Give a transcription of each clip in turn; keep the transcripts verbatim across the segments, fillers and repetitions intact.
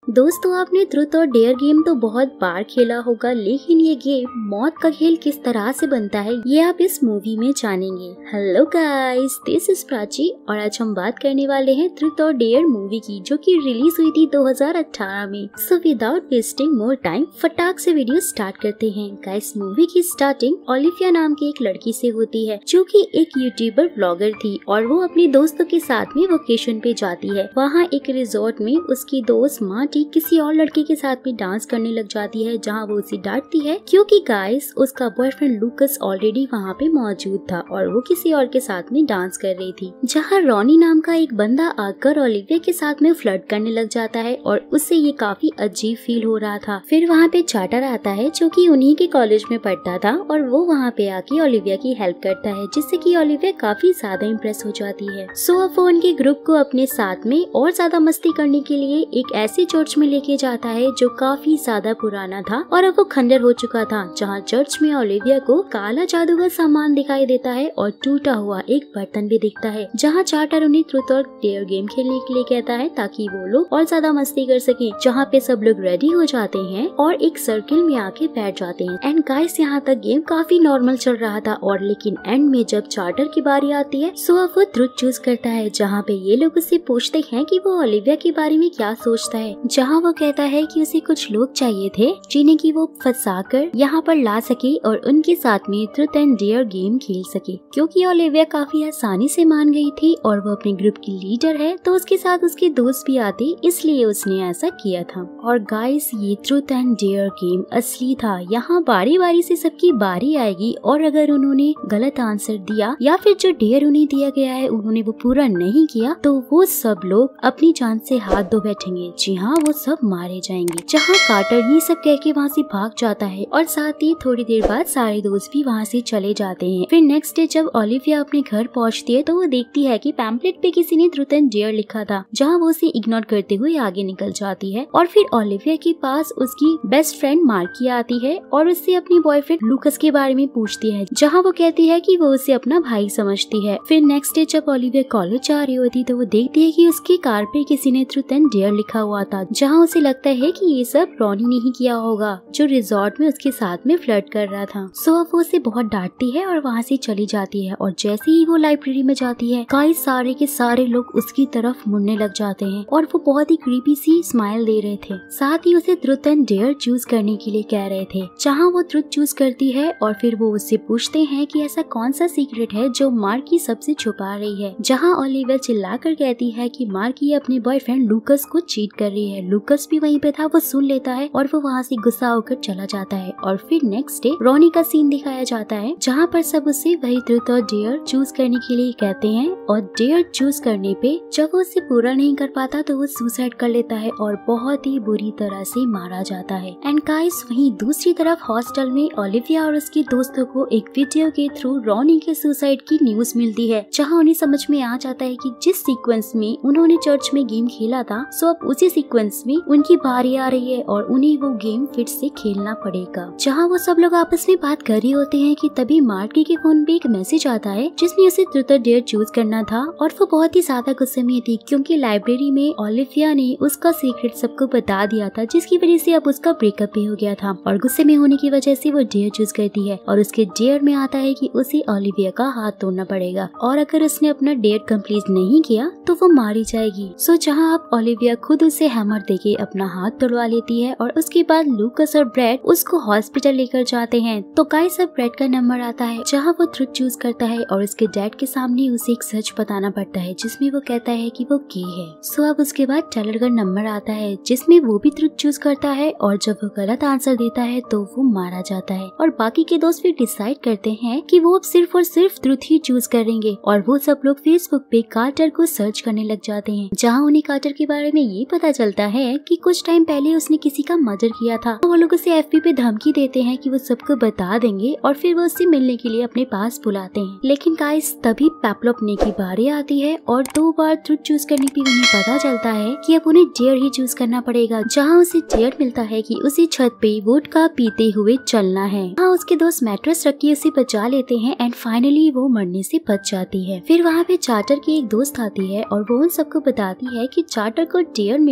दोस्तों, आपने ट्रुथ और डेयर गेम तो बहुत बार खेला होगा, लेकिन ये गेम मौत का खेल किस तरह से बनता है ये आप इस मूवी में जानेंगे। Hello guys, this is Prachi और आज हम बात करने वाले हैं ट्रुथ और डेयर मूवी की, जो कि रिलीज हुई थी दो हज़ार अठारह में। So without wasting more time फटाक से वीडियो स्टार्ट करते हैं। गाइस, मूवी की स्टार्टिंग ओलिविया नाम की एक लड़की से होती है, जो कि एक यूट्यूबर ब्लॉगर थी और वो अपने दोस्तों के साथ में वेकेशन पे जाती है। वहाँ एक रिजॉर्ट में उसकी दोस्त मार्टी किसी और लड़के के साथ में डांस करने लग जाती है, जहाँ वो उसे डांटती है क्योंकि गाइस उसका बॉयफ्रेंड लूकस ऑलरेडी वहाँ पे मौजूद था और वो किसी और के साथ में डांस कर रही थी। जहाँ रॉनी नाम का एक बंदा आकर ओलिविया के साथ में फ्लर्ट करने लग जाता है और उससे ये काफी अजीब फील हो रहा था। फिर वहाँ पे चार्टर आता है जो कि उन्हीं के कॉलेज में पढ़ता था और वो वहाँ पे आके ओलिविया की हेल्प करता है, जिससे कि ओलिविया काफी ज्यादा इम्प्रेस हो जाती है। सो अब वो उनके ग्रुप को अपने साथ में और ज्यादा मस्ती करने के लिए एक ऐसे चर्च में लेके जाता है जो काफी ज्यादा पुराना था और अब वो खंडर हो चुका था। जहाँ चर्च में ओलिविया को काला जादू का सामान दिखाई देता है और टूटा हुआ एक बर्तन भी दिखता है, जहाँ चार्टर उन्हें ट्रुथ और डेयर गेम खेलने के लिए कहता है ताकि वो लोग और ज्यादा मस्ती कर सके। जहाँ पे सब लोग रेडी हो जाते हैं और एक सर्किल में आके बैठ जाते हैं। एंड गाइस, यहाँ तक गेम काफी नॉर्मल चल रहा था और लेकिन एंड में जब चार्टर की बारी आती है सो अब वो ट्रुथ चूज करता है, जहाँ पे ये लोग उससे पूछते हैं कि वो ओलिविया के बारे में क्या सोचता है। जहाँ वो कहता है कि उसे कुछ लोग चाहिए थे जिन्हें कि वो फंसा कर यहाँ पर ला सके और उनके साथ में ट्रुथ एंड डेयर गेम खेल सके। क्योंकि ओलिविया काफी आसानी से मान गई थी और वो अपने ग्रुप की लीडर है, तो उसके साथ उसके दोस्त भी आते, इसलिए उसने ऐसा किया था। और गाइस, ये ट्रुथ एंड डेयर गेम असली था। यहाँ बारी बारी से सबकी बारी आएगी और अगर उन्होंने गलत आंसर दिया या फिर जो डेयर उन्हें दिया गया है उन्होंने वो पूरा नहीं किया, तो वो सब लोग अपनी जान से हाथ धो बैठेंगे। जी हाँ, वो सब मारे जाएंगे। जहाँ कार्टर ये सब कह के वहाँ से भाग जाता है और साथ ही थोड़ी देर बाद सारे दोस्त भी वहाँ से चले जाते हैं। फिर नेक्स्ट डे जब ओलिविया अपने घर पहुँचती है तो वो देखती है कि पैम्पलेट पे किसी ने ट्रुथ एंड डेयर लिखा था, जहाँ वो उसे इग्नोर करते हुए आगे निकल जाती है। और फिर ओलिविया के पास उसकी बेस्ट फ्रेंड मार्की आती है और उससे अपने बॉयफ्रेंड लूकस के बारे में पूछती है, जहाँ वो कहती है कि वो उसे अपना भाई समझती है। फिर नेक्स्ट डे जब ओलिविया कॉलेज जा रही होती तो वो देखती है कि उसके कार पे किसी ने ट्रुथ एंड डेयर लिखा हुआ था, जहाँ उसे लगता है कि ये सब रॉनी ने ही किया होगा जो रिजॉर्ट में उसके साथ में फ्लर्ट कर रहा था। सो अब वो उसे बहुत डांटती है और वहाँ से चली जाती है। और जैसे ही वो लाइब्रेरी में जाती है, गाइस सारे के सारे लोग उसकी तरफ मुड़ने लग जाते हैं और वो बहुत ही क्रीपी सी स्माइल दे रहे थे। साथ ही उसे ट्रुथ एंड डेयर चूज करने के लिए कह रहे थे, जहाँ वो ट्रुथ चूज करती है और फिर वो उससे पूछते हैं कि ऐसा कौन सा सीक्रेट है जो मार्की सबसे छुपा रही है। जहाँ ओलिविया चिल्लाकर कहती है कि मार्की अपने बॉयफ्रेंड लूकस को चीट कर रही है। लूकस भी वहीं पे था, वो सुन लेता है और वो वहाँ से गुस्सा होकर चला जाता है। और फिर नेक्स्ट डे रॉनी का सीन दिखाया जाता है, जहाँ पर सब उससे वही ट्रुथ और डेयर चूज करने के लिए कहते हैं और डेयर चूज करने पे जब वो उसे पूरा नहीं कर पाता तो वो सुसाइड कर लेता है और बहुत ही बुरी तरह से मारा जाता है। एंड गाइस, वहीं दूसरी तरफ हॉस्टल में ओलिविया और उसके दोस्तों को एक वीडियो के थ्रू रॉनी के सुसाइड की न्यूज मिलती है, जहाँ उन्हें समझ में आ जाता है कि जिस सीक्वेंस में उन्होंने चर्च में गेम खेला था सो अब उसी सीक्वेंस में उनकी बारी आ रही है और उन्हें वो गेम फिर से खेलना पड़ेगा। जहाँ वो सब लोग आपस में बात कर रहे होते हैं कि तभी मार्की के फोन पे एक मैसेज आता है जिसमें उसे ट्रुथ और डेयर चूज करना था और वो बहुत ही ज्यादा गुस्से में थी क्योंकि लाइब्रेरी में ओलिविया ने उसका सीक्रेट सबको बता दिया था, जिसकी वजह से अब उसका ब्रेकअप भी हो गया था। और गुस्से में होने की वजह से वो डेयर चूज करती है और उसके डेयर में आता है कि उसे ओलिविया का हाथ तोड़ना पड़ेगा और अगर उसने अपना डेयर कंप्लीट नहीं किया तो वो मारी जाएगी। सो जहाँ अब ओलिविया खुद उसे हैमर देके अपना हाथ तोड़वा लेती है और उसके बाद लूकस और ब्रैड उसको हॉस्पिटल लेकर जाते हैं। तो गाइस, अब ब्रैड का नंबर आता है, जहाँ वो ट्रुथ चूज करता है और उसके डैड के सामने उसे एक सच बताना पड़ता है जिसमें वो कहता है कि वो गे है। सो अब उसके बाद टेलर का नंबर आता है जिसमें वो भी ट्रुथ चूज करता है और जब वो गलत आंसर देता है तो वो मारा जाता है। और बाकी के दोस्त फिर डिसाइड करते हैं कि वो अब सिर्फ और सिर्फ ट्रुथ ही चूज करेंगे और वो सब लोग फेसबुक पे कार्टर को सर्च करने लग जाते हैं, जहाँ उन्हें कार्टर के बारे में ये पता चलता है कि कुछ टाइम पहले उसने किसी का मर्डर किया था। तो वो लोग उसे एफबी पे धमकी देते हैं कि वो सबको बता देंगे और फिर वो उससे मिलने के लिए अपने पास बुलाते हैं। लेकिन गाइस, तभी पैपलो अपने की बारी आती है और दो बार ट्रुथ चूज करने पे उन्हें पता चलता है कि अब उन्हें डेयर ही चूज करना पड़ेगा, जहाँ उसे डेयर मिलता है कि उसे छत पे वोडका पीते हुए चलना है। वहाँ उसके दोस्त मैट्रेस रख के उसे बचा लेते हैं एंड फाइनली वो मरने से बच जाती है। फिर वहाँ पे चार्टर की एक दोस्त आती है और वो उन सबको बताती है कि चार्टर को डेयर मिला था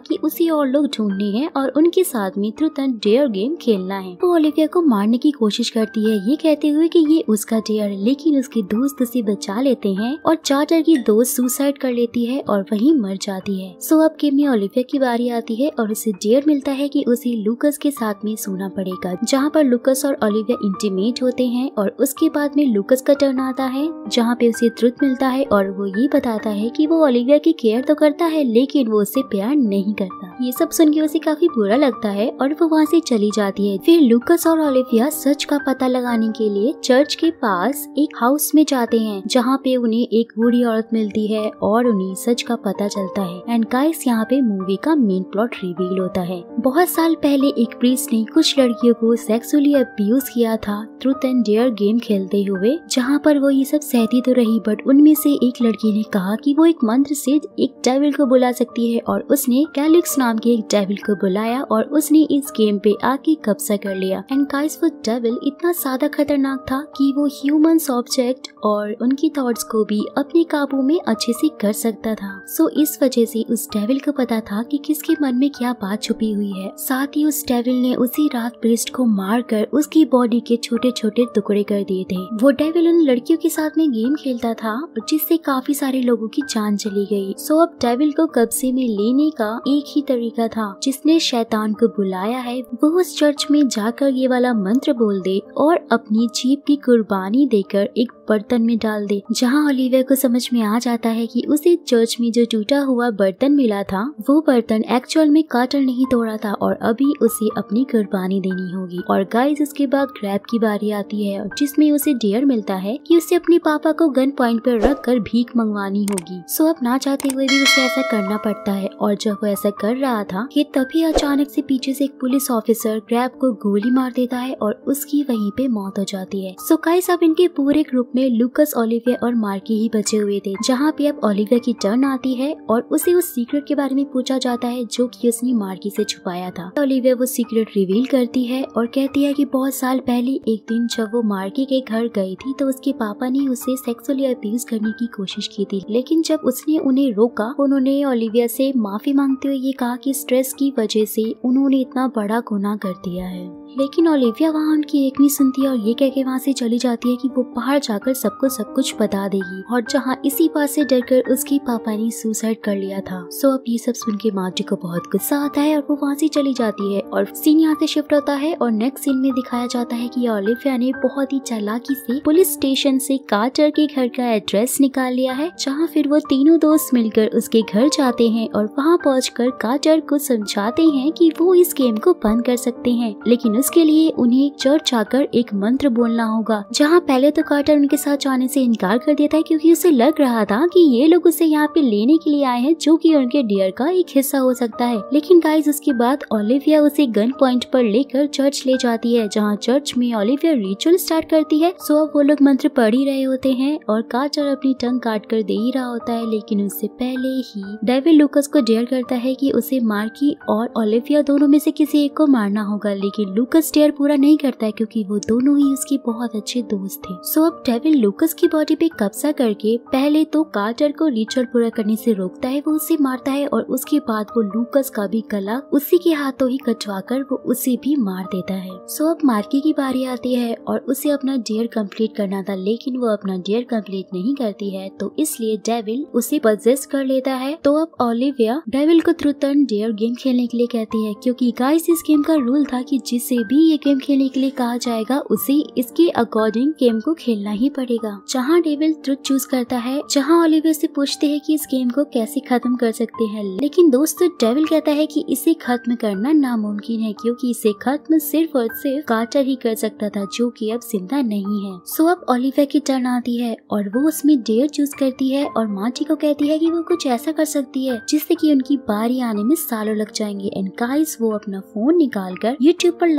कि उसे और लोग ढूंढने हैं और उनके साथ में ट्रूथ एंड डेयर गेम खेलना है। वो ओलिविया को मारने की कोशिश करती है, ये कहते हुए कि ये उसका डेयर है, लेकिन उसके दोस्त उसे बचा लेते हैं और चार्टर की दोस्त सुसाइड कर लेती है और वहीं मर जाती है। सो अब गेम में ओलिविया की बारी आती है और उसे डेयर मिलता है कि उसे लूकस के साथ में सोना पड़ेगा, जहाँ पर लूकस और ओलिविया इंटीमेट होते हैं। और उसके बाद में लूकस का टर्न आता है, जहाँ पे उसे ट्रुथ मिलता है और वो ये बताता है कि वो ओलिविया की केयर तो करता है लेकिन वो उसे प्यार नहीं करता। ये सब सुन के उसे काफी बुरा लगता है और वो वहाँ से चली जाती है। फिर लूकस और ओलिविया सच का पता लगाने के लिए चर्च के पास एक हाउस में जाते हैं, जहाँ पे उन्हें एक बूढ़ी औरत मिलती है और उन्हें सच का पता चलता है। एंड गाइस, यहाँ पे मूवी का मेन प्लॉट रिवील होता है। बहुत साल पहले एक प्रीस्ट ने कुछ लड़कियों को सेक्सुअली अब्यूज किया था ट्रूथ एंड डेयर गेम खेलते हुए, जहाँ पर वो ये सब सहती तो रही, बट उनमें से एक लड़की ने कहा कि वो एक मंत्र से एक डेविल को बुला सकती है और उसने कैलिक्स नाम के एक डेविल को बुलाया और उसने इस गेम पे आके कब्जा कर लिया। एंड गाइस, वो डेविल इतना ज्यादा खतरनाक था कि वो ह्यूमन ऑब्जेक्ट और उनकी थॉट्स को भी अपने काबू में अच्छे से कर सकता था। सो इस वजह से उस डेविल को पता था कि किसके मन में क्या बात छुपी हुई है। साथ ही उस डेविल ने उसी रात प्रीस्ट को मारकर उसकी बॉडी के छोटे छोटे टुकड़े कर दिए थे। वो डेविल उन लड़कियों के साथ में गेम खेलता था जिससे काफी सारे लोगों की जान चली गई। सो अब डेविल को कब्जे में लेने का एक ही तरीका था, जिसने शैतान को बुलाया है वो उस चर्च में जाकर ये वाला मंत्र बोल दे और अपनी जीभ की कुर्बानी देकर एक बर्तन में डाल दे, जहाँ ओलिविया को समझ में आ जाता है कि उसे चर्च में जो टूटा हुआ बर्तन मिला था वो बर्तन एक्चुअल में कार्टर नहीं तोड़ा था और अभी उसे अपनी कुर्बानी देनी होगी। और गाइस, उसके बाद ग्रैब की बारी आती है जिसमें उसे डेयर मिलता है कि उसे अपने पापा को गन पॉइंट पर रख कर भीख मंगवानी होगी। सो अब ना चाहते हुए भी उसे ऐसा करना पड़ता है और जब वो ऐसा कर रहा था कि तभी अचानक से पीछे से एक पुलिस ऑफिसर ग्रैब को गोली मार देता है और उसकी वहीं पे मौत हो जाती है। सो गाइस, अब इनके पूरे ग्रुप में लूकस, ओलिविया और मार्की ही बचे हुए थे, जहाँ पे अब ओलिविया की टर्न आती है और उसे उस सीक्रेट के बारे में पूछा जाता है जो कि उसने मार्की से छुपाया था। ओलिविया वो सीक्रेट रिवील करती है और कहती है कि बहुत साल पहले एक दिन जब वो मार्की के घर गई थी तो उसके पापा ने उसे सेक्सुअली अब्यूज करने की कोशिश की थी, लेकिन जब उसने उन्हें रोका उन्होंने ओलिविया से माफी मांगते हुए ये कहा कि स्ट्रेस की वजह से उन्होंने इतना बड़ा गुनाह कर दिया है। लेकिन ओलिविया वहाँ उनकी एक नहीं सुनती है और ये कह के वहाँ से चली जाती है कि वो बाहर जाकर सबको सब कुछ बता देगी, और जहाँ इसी बात से डरकर उसके पापा ने सुसाइड कर लिया था। सो अब ये सब सुन के मार्टी को बहुत गुस्सा आता है और वो वहाँ से चली जाती है और सीन यहाँ से शिफ्ट होता है और नेक्स्ट सीन में दिखाया जाता है कि ओलिविया ने बहुत ही चालाकी से पुलिस स्टेशन से कार्टर के घर का एड्रेस निकाल लिया है, जहाँ फिर वो तीनों दोस्त मिलकर उसके घर जाते हैं और वहाँ पहुँचकर कार्टर को समझाते हैं कि वो इस गेम को बंद कर सकते हैं, लेकिन उसके लिए उन्हें चर्च आकर एक मंत्र बोलना होगा। जहाँ पहले तो कार्टर उनके साथ जाने से इनकार कर देता है क्योंकि उसे लग रहा था कि ये लोग उसे यहाँ पे लेने के लिए आए हैं, जो कि उनके डियर का एक हिस्सा हो सकता है। लेकिन गाइस, उसके बाद ओलिविया उसे गन पॉइंट पर लेकर चर्च ले जाती है, जहाँ चर्च में ओलिविया रिचुअल स्टार्ट करती है। सो अब वो लोग मंत्र पढ़ ही रहे होते हैं और कार्टर अपनी टंग काट कर दे ही रहा होता है, लेकिन उससे पहले ही डेविल लूकस को डेयर करता है कि उसे मार्की और ओलिविया दोनों में से किसी एक को मारना होगा, लेकिन लूकस डेयर पूरा नहीं करता है क्योंकि वो दोनों ही उसके बहुत अच्छे दोस्त थे। सो अब डेविल लूकस की बॉडी पे कब्जा करके पहले तो कार्टर को रिचुअल पूरा करने से रोकता है, वो उसे मारता है और उसके बाद वो लूकस का भी गला उसी के हाथों ही कटवाकर वो उसे भी मार देता है। सो अब मार्की की बारी आती है और उसे अपना डेयर कंप्लीट करना था, लेकिन वो अपना डेयर कंप्लीट नहीं करती है, तो इसलिए डेविल उसे पजेस कर लेता है। तो अब ओलिविया डेविल को ट्रूथ एंड डेयर गेम खेलने के लिए कहती है, क्योंकि गाइस इस गेम का रूल था कि जिसे भी ये गेम खेलने के लिए कहा जाएगा उसे इसके अकॉर्डिंग गेम को खेलना ही पड़ेगा। जहाँ डेविल ट्रूथ चूज करता है, जहाँ ओलिविया से पूछते हैं कि इस गेम को कैसे खत्म कर सकते हैं, लेकिन दोस्त डेविल कहता है कि इसे खत्म करना नामुमकिन है क्योंकि इसे खत्म सिर्फ और सिर्फ कार्टर ही कर सकता था, जो कि अब जिंदा नहीं है। सो अब ओलिविया की टर्न आती है और वो उसमें डेयर चूज करती है और मार्टी को कहती है कि वो कुछ ऐसा कर सकती है जिससे कि उनकी बारी आने में सालों लग जाएंगे। एंड गाइस, वो अपना फोन निकाल कर यूट्यूब पर लाइव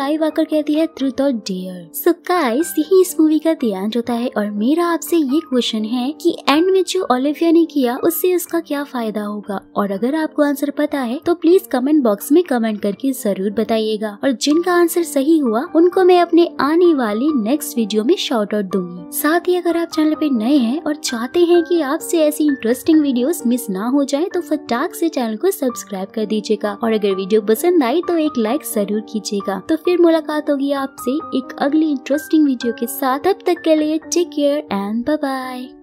लाइव आकर कहती है ट्रूथ और डेयर। सो गाइस, यही इस मूवी का ध्यान होता है और मेरा आपसे ये क्वेश्चन है कि एंड में जो ओलिविया ने किया उससे उसका क्या फायदा होगा, और अगर आपको आंसर पता है तो प्लीज कमेंट बॉक्स में कमेंट करके जरूर बताइएगा, और जिनका आंसर सही हुआ उनको मैं अपने आने वाली नेक्स्ट वीडियो में शाउट आउट दूंगी। साथ ही अगर आप चैनल पे नए हैं और चाहते हैं कि आपसे ऐसी इंटरेस्टिंग वीडियोस मिस ना हो जाए तो फटाक से चैनल को सब्सक्राइब कर दीजिएगा, और अगर वीडियो पसंद आई तो एक लाइक जरूर कीजिएगा। तो फिर मुलाकात होगी आपसे एक अगली इंटरेस्टिंग वीडियो के साथ। तब तक के लिए take care and bye bye.